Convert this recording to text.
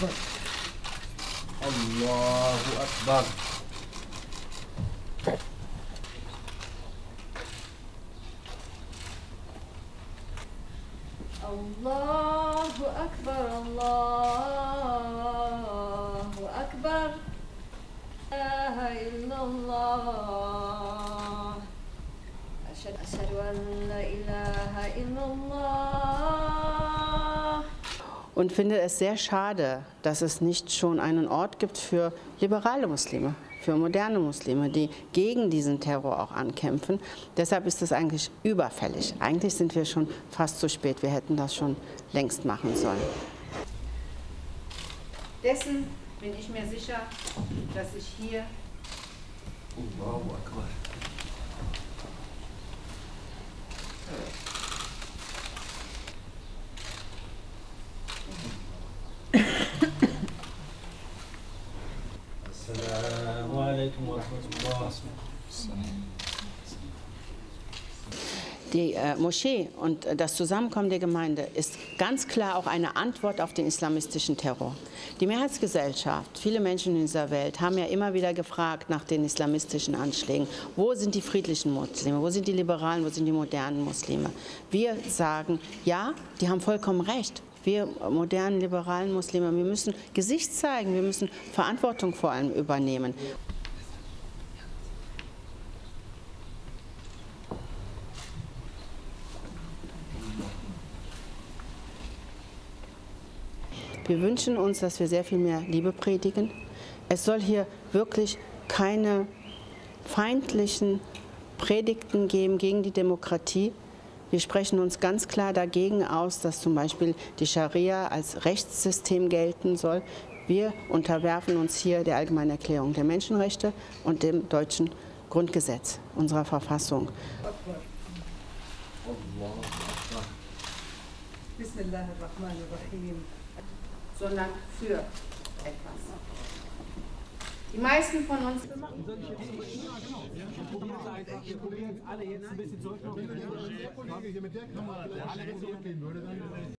Allahu Akbar. Allahu Akbar, Allahu Akbar, La ilaha illallah, Ashhadu an la ilaha illallah. Und finde es sehr schade, dass es nicht schon einen Ort gibt für liberale Muslime, für moderne Muslime, die gegen diesen Terror auch ankämpfen. Deshalb ist es eigentlich überfällig. Eigentlich sind wir schon fast zu spät. Wir hätten das schon längst machen sollen. Dessen bin ich mir sicher, dass ich hier Allahu Akbar. Assalamu alaikum wa rahmatullah. Die Moschee und das Zusammenkommen der Gemeinde ist ganz klar auch eine Antwort auf den islamistischen Terror. Die Mehrheitsgesellschaft, viele Menschen in dieser Welt haben ja immer wieder gefragt nach den islamistischen Anschlägen. Wo sind die friedlichen Muslime? Wo sind die Liberalen? Wo sind die modernen Muslime? Wir sagen, ja, die haben vollkommen recht. Wir modernen, liberalen Muslime, wir müssen Gesicht zeigen, wir müssen Verantwortung vor allem übernehmen. Wir wünschen uns, dass wir sehr viel mehr Liebe predigen. Es soll hier wirklich keine feindlichen Predigten geben gegen die Demokratie. Wir sprechen uns ganz klar dagegen aus, dass zum Beispiel die Scharia als Rechtssystem gelten soll. Wir unterwerfen uns hier der Allgemeinen Erklärung der Menschenrechte und dem deutschen Grundgesetz, unserer Verfassung. Bismillahirrahmanirrahim. Sondern für etwas. Die meisten von uns Wir probieren alle jetzt ein bisschen zurück. Mit der Kamera, alle zurückgehen würde, dann